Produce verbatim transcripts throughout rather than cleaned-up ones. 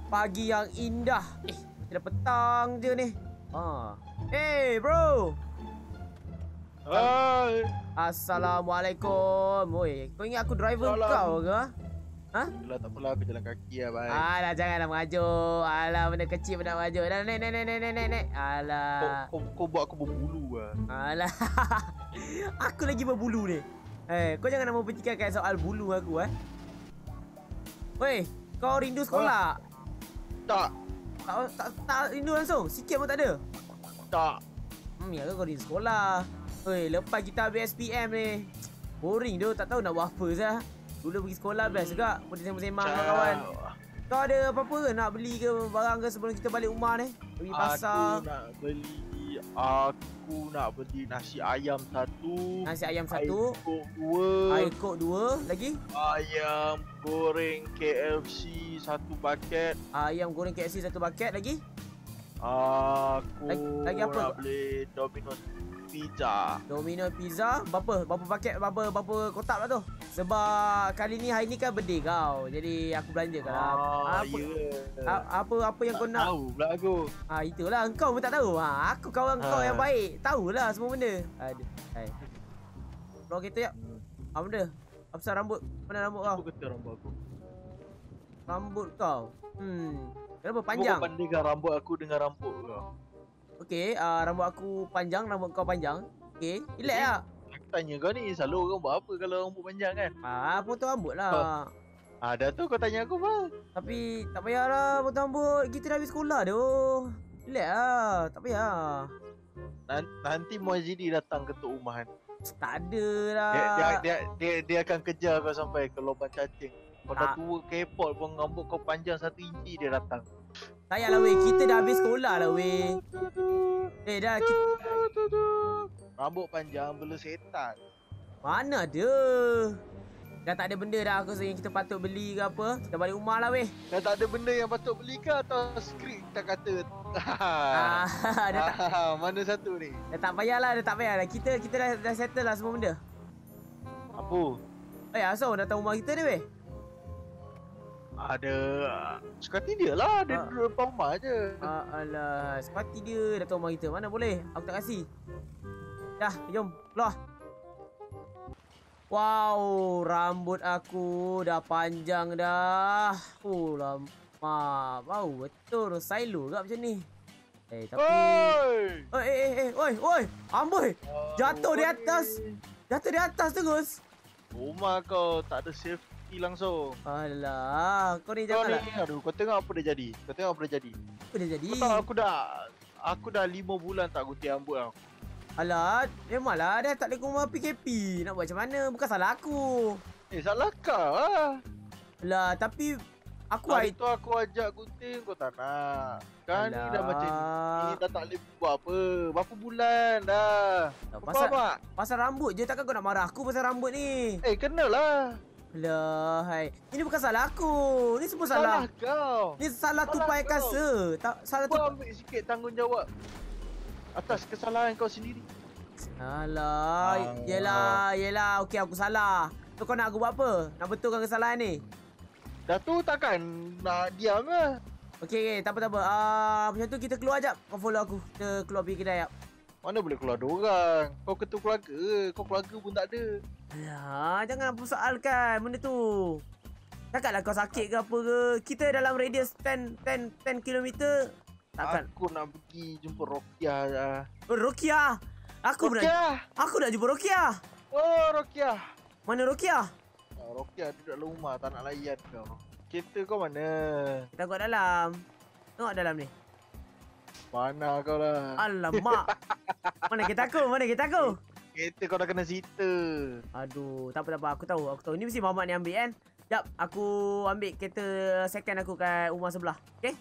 pagi yang indah. Eh, dah petang je ni. Ha. Hey, bro. Hai. Assalamualaikum. Oi, kau ingat aku driver kau ke? Ha? Alah, tak apalah, aku jalan kaki lah, bye. Alah, janganlah mengajuk. Alah, benda kecil benda mengajuk. Dah, nek, nek, nek, nek, nek, nek. Alah. Kau, kau, kau buat aku berbulu lah. Alah. Aku lagi berbulu ni. Eh, kau jangan nak mempertikaikan soal bulu aku, eh. Weh, kau rindu sekolah? Tak. Tak, tak, tak rindu langsung? Sikit pun tak ada? Tak. Hmm, ya ke kau rindu sekolah? Weh, lepas kita habis S P M ni, boring tu, tak tahu nak buat apa sah. Dulu pergi sekolah best juga, boleh sembang-sembang dengan kawan. Kau ada apa-apa ke nak beli ke barang ke sebelum kita balik rumah ni? Pergi pasar. Aku nak beli, aku nak beli nasi ayam satu. Nasi ayam satu. Air kok dua. Air kok dua. Lagi? Ayam goreng K F C satu paket. Ayam goreng K F C satu paket. Lagi? Aku lagi, lagi apa? nak beli Domino's pizza. Domino's pizza. Berapa? Berapa paket? Berapa, berapa kotak lah tu? Sebab kali ni, hari ni kan birthday kau. Jadi aku belanja kan. Ah, apa, yeah. apa apa yang tak kau nak? tahu pula aku. Ha, itulah. Kau pun tak tahu. Ha, aku kawan ha. kau yang baik. Tahulah semua benda. Aduh. Hai. Keluar kereta jap. Apa benda? Apa pasal rambut? Mana rambut kau? Apa kata rambut aku? Rambut kau? Hmm. Kenapa panjang? Kau bandingkan rambut aku dengan rambut kau. Okey, uh, rambut aku panjang, rambut kau panjang. Okey, relax lah. Aku tanya kau ni, selalu kau buat apa kalau rambut panjang kan? Ah, potong rambut lah. Ah, dah tu kau tanya aku apa? Tapi tak payahlah potong rambut. Kita dah habis sekolah tu. Relax lah, tak payah. Nanti Muazzidi datang ketuk rumah kan? Tak ada lah. Dia, dia, dia, dia, dia akan kejar kau sampai ke lubang cacing. Kau dah tua kepot pun rambut kau panjang satu inci dia datang. Tak payahlah weh, kita dah habis sekolah lah weh. Eh dah kita... Rambut panjang bela setan. Mana ada. Dah tak ada benda dah aku rasa yang kita patut beli ke apa. Kita balik rumah lah weh. Dah tak ada benda yang patut beli ke atau skrip kita kata? ah, dah tak... Mana satu ni? Dah tak payahlah, dah tak payahlah. Kita kita dah, dah settle lah semua benda. Apa? Eh asal orang datang rumah kita ni weh? Ada sekati dia lah, dia ah. duduk depan rumah je. Ah, alah, sepati dia datang rumah kita. Mana boleh? Aku tak kasih. Dah, jom keluar. Wow, rambut aku dah panjang dah. Oh, lama. Bau betul silo ke macam ni. Eh, tapi Oi! Eh, eh, eh, eh, oi, oi. Amboi. Jatuh di atas. Jatuh di atas terus. Rumah kau tak ada safety langsung. Alah, kau ni Kau janganlah. ni, aduh, kau tengok apa dia jadi. Kau tengok apa dia jadi. Apa dia jadi? Kau tahu aku dah aku dah lima bulan tak gunting rambut tau. Alah, memanglah dah tak boleh rumah P K P. Nak buat macam mana? Bukan salah aku. Eh, salah kau lah. Alah, tapi aku hari tu aku ajak gunting kau tak nak. Kan ni dah macam ni, dah tak boleh buat apa. Berapa bulan dah. Kau pasal, faham tak? Pasal rambut je, takkan kau nak marah aku pasal rambut ni. Eh, kenalah. Alah, hai. Ini bukan salah aku. Ni semua salah. Salah kau. Ni salah, salah tupai kasa. Tak salah tu. Kau ambil sikit tanggungjawab atas kesalahan kau sendiri. Alah, ah. yelah, yelah. Okey, aku salah. So kau nak aku buat apa? Nak betulkan kesalahan ni? Dah tu takkan nak diam ke? Okey, okay, tak apa, tak apa. Ah, macam tu kita keluar jap. Kau follow aku. Kita keluar pergi kedai jap. Mana boleh keluar dua orang? Kau ketua keluarga, kau keluarga pun tak ada. Alah, jangan persoalkan benda tu. Takkanlah kau sakit ke apa ke. Kita dalam radius sepuluh kilometer. Takkan. Aku nak pergi jumpa Rokiah lah. Oh, Rokiah. Aku Rokiah. Nak, aku nak jumpa Rokiah. Oh, Rokiah. Mana Rokiah? Oh, Rokiah duduk dalam rumah, tak nak layan kau. Kereta kau mana? Kita tengok dalam. Tengok dalam ni. Mana kau lah? Alamak. Mana kereta aku? Mana kereta aku? Kereta kau dah kena sita. Aduh, tak apa, tak apa. Aku tahu, aku tahu. Ni mesti Muhammad ni ambil kan? Jap, aku ambil kereta second aku kat rumah sebelah. Okay?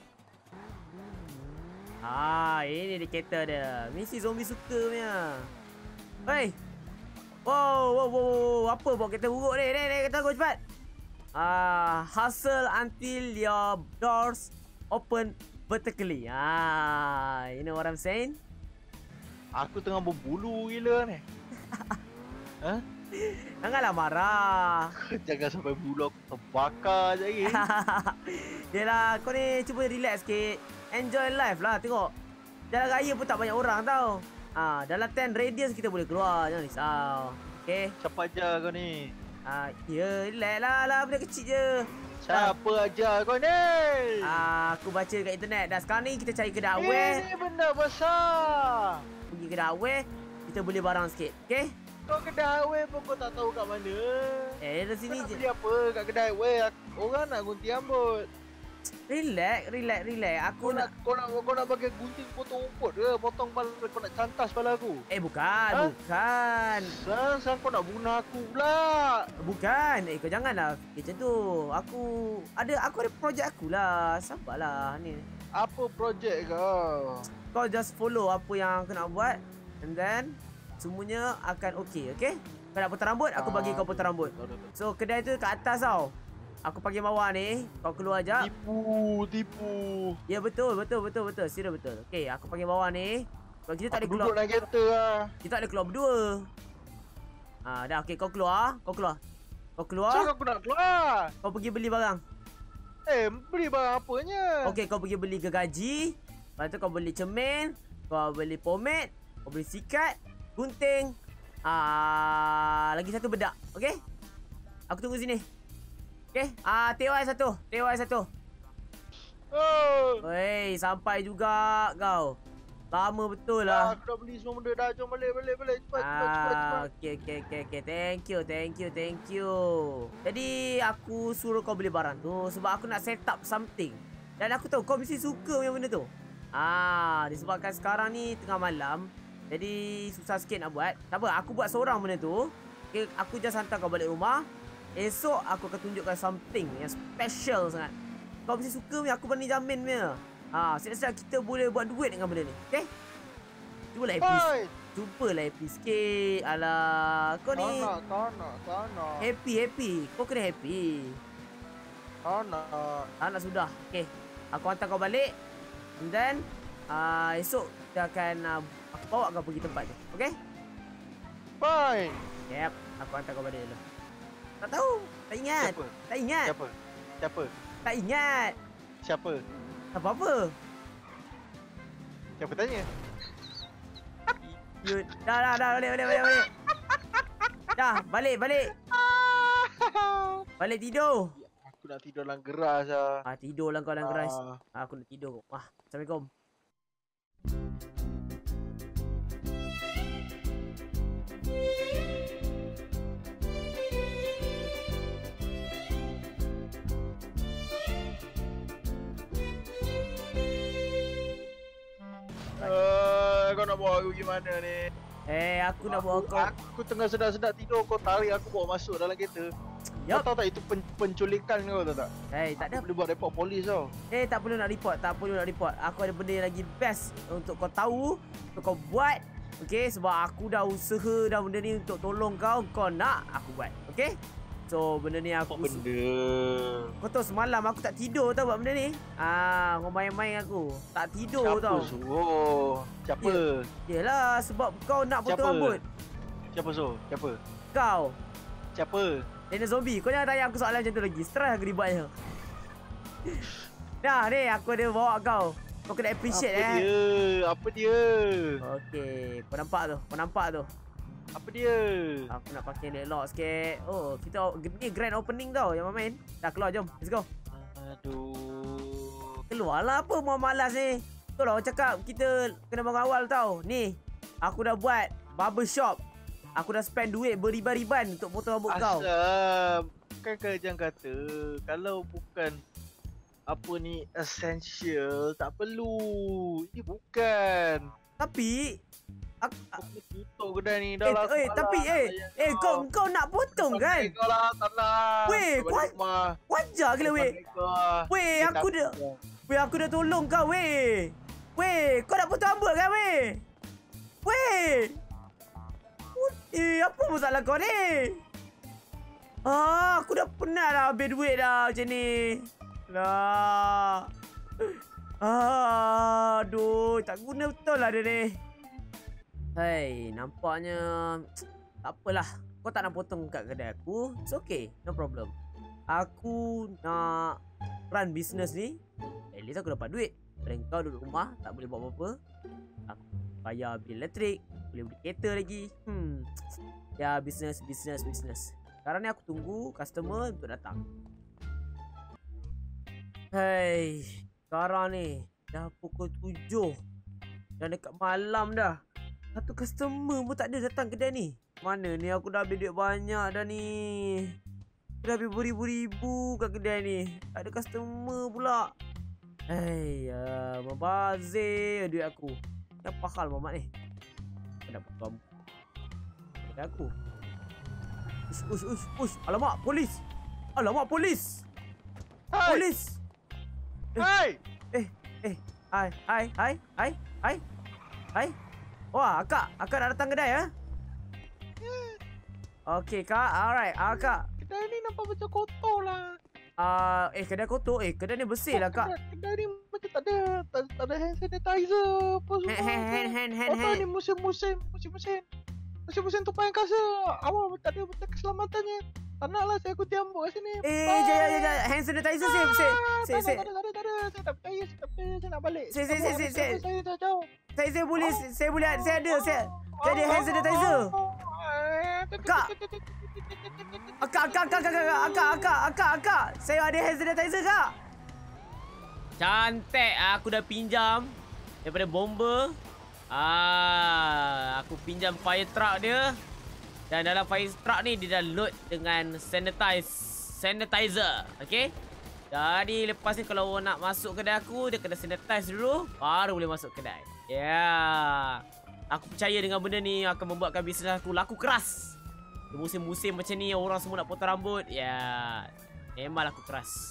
Ah, ini dia kereta dia. Mesti zombie suka punya. Hei. Wow, wow, wow, wow. Apa bawa kereta buruk ni? Ni, ni, kereta aku cepat. Ah, hustle until your doors open vertically. Ah, you know what I'm saying? Aku tengah berbulu gila ni. Ha? Janganlah marah. Jangan sampai bulu aku terbakar je lagi. Yelah, kau ni cuba relax sikit. Enjoy life lah, tengok. Jalan raya pun tak banyak orang tau. Ah, dalam ten radius kita boleh keluar, jangan risau. Okay. Siapa ajar kau ni? Ah, ya, relax lah, lah benda kecil je. Siapa ajar kau ni? Ah, aku baca kat internet. Dan sekarang ni kita cari kedai Eh, aware. ni benda besar. Pergi kedai aware, kita boleh barang sikit. Okay? Kau kedai awet pun kau tak tahu kat mana. Eh, dari Kau sini nak je. beli apa kat kedai awet? Orang nak gunting rambut. Relax, relax, relax. Aku Kau nak... nak kau nak kau nak pakai gunting potong rumput ke? Potong kepala kau nak cantas kepala aku. Eh, bukan. Ha? Bukan. Sang sang kau nak bunuh aku pula. Bukan. Eh, kau janganlah fikir macam tu. Aku... Ada... Aku ada projek aku lah. Sabarlah ni. Apa projek kau? Kau just follow apa yang aku nak buat. And then... Semuanya akan okey, okey? Kau nak potong rambut, aku bagi kau potong rambut. So, kedai tu kat atas tau. Aku panggil bawah ni. Kau keluar jap. Tipu, tipu. Ya, betul, betul, betul, betul. Serius betul. Okey, aku panggil bawah ni. Kalau kita tak Aku boleh keluar. duduk dalam kereta lah. Kita tak boleh keluar berdua. Ah, dah okey, kau keluar. Kau keluar. Kau keluar. Cakap aku nak keluar. Kau pergi beli barang. Eh, beli barang apanya? Okey, kau pergi beli gergaji. Lepas tu kau beli cermin. Kau beli pomade. Kau beli sikat. Gunting. Ah, lagi satu bedak. Okey? Aku tunggu sini. Okey? Ah, T Y satu. T Y satu. Oh. Wey, sampai juga kau. Lama betul Ah, lah. aku dah beli semua benda dah. Jom balik, balik, balik. Cepat, cepat, cepat, Ah, cepat. okey, okey, okey, okey. Thank you, thank you, thank you. Jadi, aku suruh kau beli barang tu sebab aku nak set up something. Dan aku tahu kau mesti suka yang benda tu. Ah, disebabkan sekarang ni tengah malam. Jadi susah sikit nak buat. Tak apa, aku buat seorang benda tu. Okay, aku just hantar kau balik rumah. Esok aku akan tunjukkan something yang special sangat. Kau mesti suka punya, aku berani jamin punya. Ha, sedap-sedap kita boleh buat duit dengan benda ni. Okay? Cubalah happy. Oi. Cubalah happy sikit. Alah, kau Tak ni nak, tak nak, tak nak. happy, happy. Kau kena happy. Tak nak. Ah, nak sudah. Okay, aku hantar kau balik. And then, uh, esok kita akan uh, aku bawa kau pergi tempat tu. Okay? Fine. Yep, aku hantar kau balik dulu. Tak tahu. Tak ingat. Siapa? Tak ingat. Siapa? Siapa? Tak ingat. Siapa? Apa-apa. Siapa tanya? You, dah, dah, dah. Balik, balik, balik, balik. Dah, balik, balik. Balik tidur. Aku nak tidur dalam geras lah. Ah, tidur lah kau dalam keras. Ah. Ah, aku nak tidur. Wah, Assalamualaikum. Uh, kau nak bawa aku gimana ni? Eh, aku nak bawa Aku, kau. aku tengah sedap-sedap tidur, kau tarik aku bawa masuk dalam kereta. Yup. Kau tahu tak itu pen, penculikan kau tahu tak? Eh, tak ada. Aku boleh buat report polis tau. Eh, tak perlu nak report. Tak perlu nak report. Aku ada benda yang lagi best untuk kau tahu. Untuk kau buat. Okay, sebab aku dah usaha dah benda ni untuk tolong kau. Kau nak aku buat. Okay? So, benda ni aku... Apa benda? Kau tahu semalam aku tak tidur tau buat benda ni. Ah, kau main-main aku. Tak tidur Siapa tau. suruh? Siapa? Yelah, sebab kau nak potong Siapa? rambut. Siapa suruh? Siapa? Kau. Siapa? Daniel Zombie. Kau jangan tanya aku soalan macam tu lagi. Stress aku dibuatnya. Dah, ni aku ada bawa kau. Kau kena appreciate Apa eh. dia? Apa dia? Okey, kau nampak tu? Kau nampak tu? Apa dia? Aku nak pakai elok sikit. Oh, kita ni grand opening tau yang main. Dah keluar, jom. Let's go. Aduh. Keluarlah apa mau malas ni. Tu lah orang cakap kita kena bangun awal tau. Ni, aku dah buat barber shop. Aku dah spend duit beriban-riban untuk potong rambut kau. Asam. Kan kerajaan kata kalau bukan apa ni essential tak perlu. Ini bukan. Tapi aku, Aku tutup kedai ni eh, dah lah. eh tapi eh eh kau kau nak potong kan? Kau lah, tak nak. Weh, Kau kau balik rumah. wajar ke lah weh? Weh, aku dah Weh, aku dah tolong kau weh. Weh, kau nak potong rambut kan weh? Weh. Eh, apa masalah kau ni? Ah, aku dah penat dah habis duit dah macam ni. Lah. Ah, aduh, tak guna betul lah dia ni. Hei, nampaknya tak apalah. Kau kau tak nak potong kat kedai aku, it's okay, no problem. Aku nak run business ni, at least aku dapat duit. Daripada kau duduk rumah, tak boleh buat apa-apa. Aku bayar bil elektrik, boleh beli kereta lagi. Hmm. Ya, business, business, business. Sekarang ni aku tunggu customer untuk datang. Hei, sekarang ni dah pukul tujuh. Dah dekat malam dah. Satu customer pun tak ada datang kedai ni. Mana ni aku dah habis duit banyak dah ni. Aku dah habis beribu-ribu kat kedai ni. Tak ada customer pula. Hei, uh, membazir duit aku. Ni apa hal Mamat ni? Aku dah potong kedai aku. Ush, ush, ush, ush. Alamak, polis. Alamak, polis. Hai. Polis. Hai. Eh, eh. Hai, hai, hai, hai, hai. Hai. Wah, akak. Akak dah datang kedai, ya? Okey, Kak. Alright. Ah, Kak. Kedai ni nampak macam kotor lah. Ah, uh, eh, kedai kotor. Eh, kedai ni bersih lah, Kak. Kedai, kedai ni macam tak ada, tak, tak ada hand sanitizer. Apa semua. Hand, hand, hand, hand, hand, Kotor hand. ni musim-musim, musim-musim. Musim-musim tumpahan kasa. Awak tak ada betul keselamatannya. Tak nak lah saya ikuti ambuk kat sini. Eh, jap, jap, jap. Hand sanitizer, saya, saya, saya, saya. Tak ada, tak ada, tak ada. Saya tak percaya, saya tak percaya. Saya nak balik. Saya, saya, saya, saya, saya. Saya dah jauh. Saya, saya boleh, saya boleh, saya ada, saya, saya ada hand sanitizer. Kak. Akak, akak, akak, akak, akak, akak, akak, akak, akak. Saya ada hand sanitizer, Kak. Cantik. Aku dah pinjam daripada bomber. Ah, aku pinjam fire truck dia. Dan dalam fire truck ni dia dah load dengan sanitize sanitizer. Okey. Jadi lepas ni kalau nak masuk kedai aku, dia kena sanitize dulu, baru boleh masuk kedai. Ya. Yeah. Aku percaya dengan benda ni akan membuatkan bisnes aku laku keras. Di musim-musim macam ni orang semua nak potong rambut. Ya. Yeah. Memang laku keras.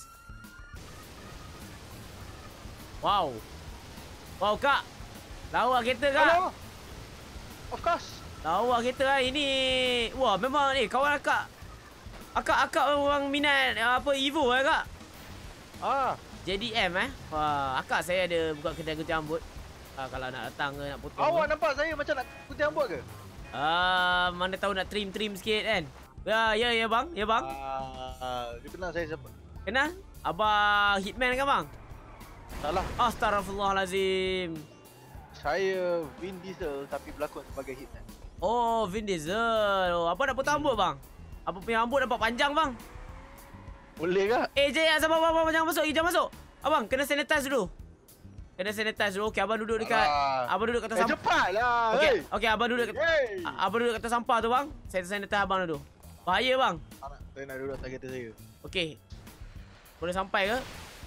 Wow. Wow, Kak. Lawa kereta, Kak. Hello. Of course. Lawa kereta lah ini. Wah, memang ni eh, kawan akak. Akak-akak orang minat apa Evo eh, Kak? Ah. J D M eh. Wah, akak saya ada buka kedai gunting rambut. Ah, kalau nak datang ke nak potong. Awak ke. nampak saya macam nak gunting rambut ke? Ah, mana tahu nak trim-trim sikit kan. Ya, ya, ya bang. Ya bang. Ah, dia kenal saya siapa? Kenal? Abang Hitman kan bang? Salah. Astaghfirullahalazim. Saya Vin Diesel tapi berlakon sebagai Hitman. Oh, Vin Diesel. Oh, abang nak potong rambut bang? Abang punya rambut nampak panjang bang. Boleh ke? Eh, Jaya, sabar, abang, abang, jangan masuk. Eh, jangan masuk. Abang, kena sanitize dulu. Kena sanitize dulu. Okey, abang duduk dekat... Ah. Abang duduk kat atas Eh, sampah. cepatlah. Okey, Hey. okey, abang duduk kat... Hey. Abang duduk kat atas sampah tu, bang. Saya sanitize abang dulu. Bahaya, bang. Tak nak, saya nak duduk atas kereta saya. Okey. Boleh sampai ke?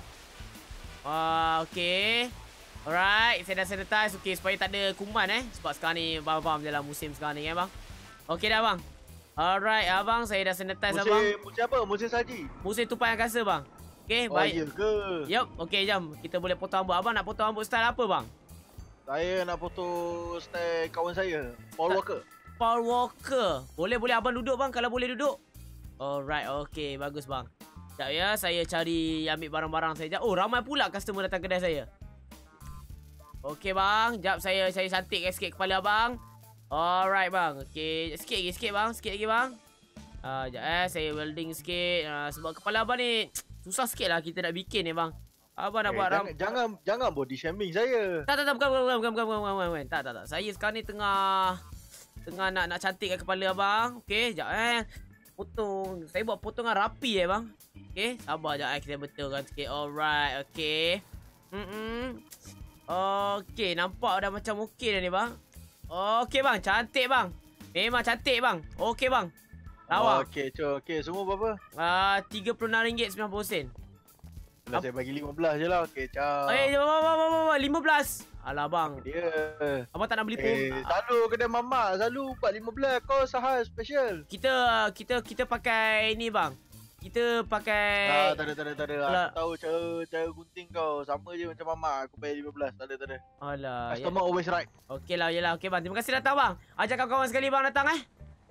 Ah, okey. Alright, saya dah sanitize. Okey, supaya tak ada kuman, eh. Sebab sekarang ni, faham-faham dalam musim sekarang ni, kan, bang? Okey dah, bang. Alright, abang. Saya dah sanitize, Musim, abang. musim apa? Musim saji? Musim tupai yang kasa, bang. Okey, Oh, baik. iya ke? Yup, okey, jom. Kita boleh potong rambut. Abang nak potong rambut style apa, bang? Saya nak foto style kawan saya, Paul Tak- Walker. Paul Walker. Boleh, boleh abang duduk, bang. Kalau boleh duduk. Alright, okey. Bagus, bang. Sekejap ya, saya cari ambil barang-barang saya. Sekejap. Oh, ramai pula customer datang kedai saya. Okey, bang. Sekejap saya saya cantikkan sikit kepala abang. Alright, bang. Okey. Sikit lagi, sikit, bang. Sikit lagi, bang. Ah, sekejap eh. Saya welding sikit. Ah, sebab kepala abang ni susah sikit lah kita nak bikin ni, bang. Abang nak Eh, buat jangan, ram... jangan jangan body shaming saya. Tak, tak, tak. Bukan, bukan, bukan, bukan, bukan, bukan, bukan, bukan. Tak, tak, tak. Saya sekarang ni tengah... Tengah nak nak cantikkan kepala abang. Okey, sekejap eh. Potong. Saya buat potongan rapi eh, bang. Okey, sabar sekejap eh. Kita betulkan sikit. Alright, okey. Mm-mm. Okey, nampak dah macam okey dah ni, bang. Okey, bang. Cantik, bang. Memang cantik, bang. Okey, bang. Lawa. Okey, cok. Okey, semua berapa? Ah, tiga puluh enam ringgit sembilan puluh sen. Dah saya bagi lima belas je lah. Okey, ciao. Eh, bang, bang, bang, bang, lima belas. Alah, bang. Dia. Abang tak nak beli pun. Eh, selalu kedai mamak selalu buat lima belas. Kau sahal special. Kita kita kita pakai ni, bang. Kita pakai Ah, tak ada, tak ada, tak ada. Alah. Aku tahu cara cara gunting kau sama je macam mamak. Aku bayar lima belas. Tak ada, tak ada. Alah. Ya. Customer always right. Okey lah, yelah. Okey, bang. Terima kasih datang, bang. Ajak kawan-kawan sekali, bang, datang, eh.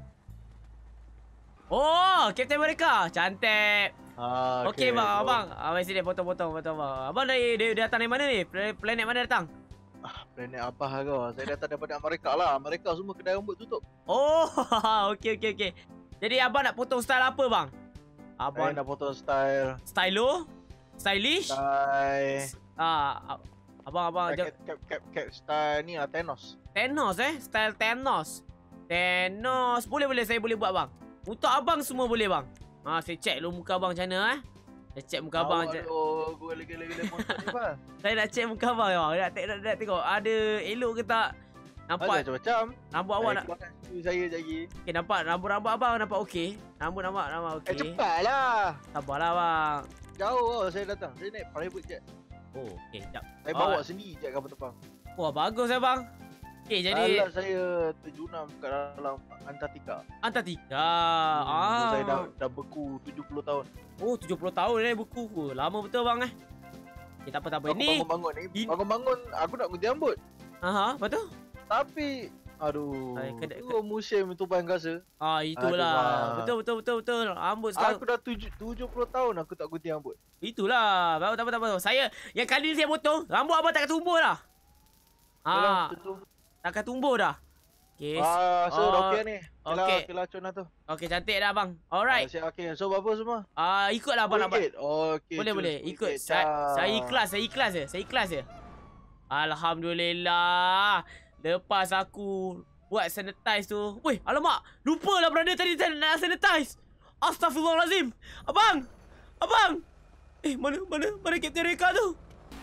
Oh, Captain America. Cantik. Ah, Okey, bang. so- Abang. Abang sini potong-potong, potong, bang. Abang dari, dari datang dari mana ni? Pla- Planet mana datang? Ah, planet apa kau? Saya datang daripada Amerika lah. Amerika semua kedai rambut tutup. Oh, okey, okey, okey. Jadi abang nak potong style apa bang? Abang nak potong style Stylo? Stylish? Style Ah, abang-abang cap, cap, cap, cap, style ni lah Thanos. Thanos eh? Style Thanos. Thanos. Boleh-boleh saya boleh buat bang. Untuk abang semua boleh bang. Ha, saya check dulu muka abang macam mana eh. Saya check muka abang macam. Oh, gue lagi-lagi motor ni bang. Saya nak check muka abang bang. Nak, nak, nak, nak tengok ada elok ke tak. Nampak macam-macam. Rambut awak nak. Saya je lagi. Okey, nampak rambut-rambut abang nampak okey. Rambut nampak nampak okey. Eh, cepatlah. Sabarlah bang. Jauh oh, saya datang. Saya naik private jet. Oh, okey, jap. Saya bawa oh. sendiri jet kapal terbang. Wah, bagus eh bang. Okey, jadi Alah, saya terjunam kat dalam Antartika. Antartika. Hmm, ah. Saya dah dah beku tujuh puluh tahun. Oh, tujuh puluh tahun eh beku. Oh, lama betul bang eh. Okay, tak apa tak apa. Ini bangun-bangun ni. Bangun-bangun aku nak gunting rambut. Aha, betul. Tapi aduh, Ay, kena, itu musim tuban gasa. Ah, itulah. Aduh, betul betul betul betul. Rambut sekarang. Aku dah tujuh puluh tahun aku tak gunting rambut. Itulah. Tak apa tak apa tak apa. Saya yang kali ni saya potong, rambut abang takkan tumbuh dah. Ah. Takkan tumbuh dah. Okey. Ah, so oh, dah okey ni. Okey. Okey lah cun tu. Okey, cantik dah bang. Alright. Ah, siap okey. So berapa semua? Ah, ikutlah abang nak. Okey. Boleh boleh. Ikut. Saya, saya ikhlas, saya ikhlas je. Saya ikhlas je. Alhamdulillah. Lepas aku buat sanitize tu. Weh, alamak. Lupalah berada tadi nak sanitize. Astaghfirullahalazim. Abang. Abang. Eh, mana mana mana Kapten Reka tu?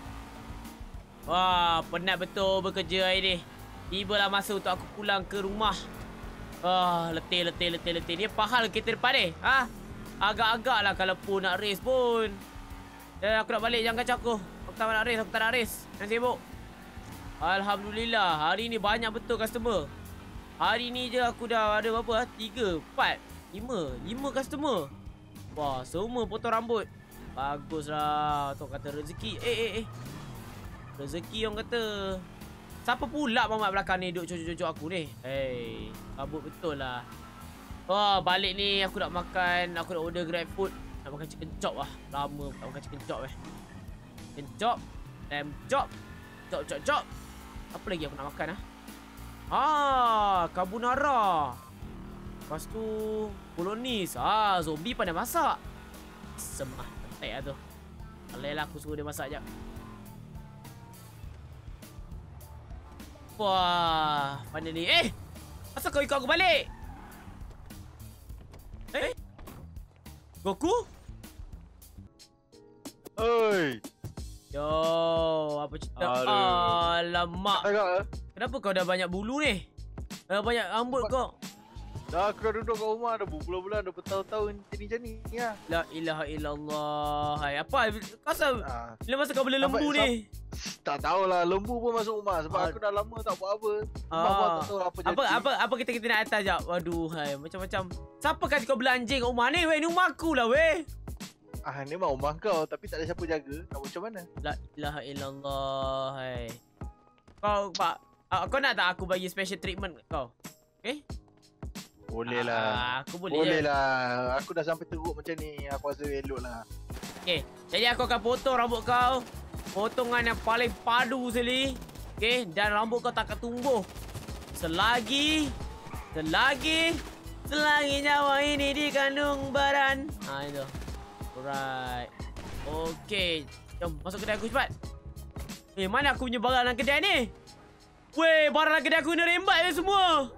Wah, penat betul bekerja hari ni. Tibalah masa untuk aku pulang ke rumah. Ah, letih letih letih letih. Dia pahal kereta depan ni. Ha? Agak-agak lah kalau pun nak race pun. Dan aku nak balik, jangan kacau aku. Aku tak nak race, aku tak nak race. Jangan sibuk. Alhamdulillah, hari ni banyak betul customer. Hari ni je aku dah ada berapa? tiga, empat, lima. lima customer. Wah, semua potong rambut. Baguslah. Tu kata rezeki. Eh, eh, eh. Rezeki orang kata. Siapa pula mamat belakang ni duduk cucuk-cucuk aku ni? Hei, kabut betul lah. Wah, balik ni aku nak makan. Aku nak order Grab food. Nak makan chicken chop lah. Lama tak makan chicken chop eh. Chicken chop. Lamb chop. Chop, chop, chop. Apa lagi aku nak makan ah? Ah, carbonara. Lepas tu bolognese. Ah, zombie pandai masak. Semah, cantik lah tu. Alailah aku suruh dia masak jap. Wah, pandai ni. Eh, asal kau ikut aku balik? Eh? Goku? Oi. Yo, apa cerita? Aduh. Alamak. Kenapa kau dah banyak bulu ni? Dah banyak rambut kau. Dah aku dah duduk kat rumah dah berbulan-bulan, dah bertahun-tahun macam ni ya. La ilaha illallah. Hai, apa? Kau asal Ah. bila masa kau boleh lembu Sampai, ni? Tak tahulah, lembu pun masuk rumah sebab Ah. aku dah lama tak buat apa. Ah. Rumah tak tahu apa jadi. Apa apa apa kita kita nak atas jap. Waduh, hai, macam-macam. Siapa kasi kau bela anjing kat rumah ni? Weh, ni rumah aku lah weh. Ah, ni memang rumah kau tapi tak ada siapa jaga. Nak buat macam mana? La ilaha illallah. Hai. Kau pak, uh, kau nak tak aku bagi special treatment kat kau? Okey? Boleh Ah, lah. aku boleh. Boleh je. lah. Aku dah sampai teruk macam ni. Aku rasa elok lah. Okey, jadi aku akan potong rambut kau. Potongan yang paling padu sekali. Okey, dan rambut kau tak akan tumbuh selagi selagi selagi nyawa ini dikandung baran. Ha itu. Alright. Okey, jom masuk kedai aku cepat. Eh, mana aku punya barang dalam kedai ni? Weh, barang dalam kedai aku ni rembat je semua.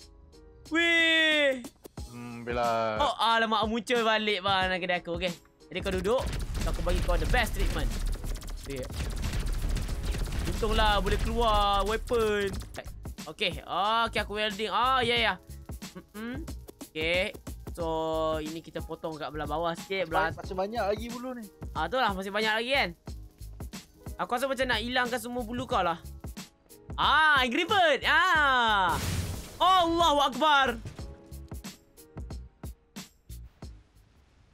Weh. Hmm, bila. Oh, alamak, muncul balik barang dalam kedai aku. Okey. Jadi kau duduk, aku bagi kau the best treatment. Okay. Untunglah boleh keluar weapon. Okay. Oh, okay, aku welding. Oh, ya, yeah, ya. Yeah. Mm -mm. Okay. So, ini kita potong kat belah bawah sikit. Belah... Masih banyak lagi bulu ni. Ah, tu lah. Masih banyak lagi kan. Aku rasa macam nak hilangkan semua bulu kau lah. Ah, Angry Bird. Ah. Allahu Akbar.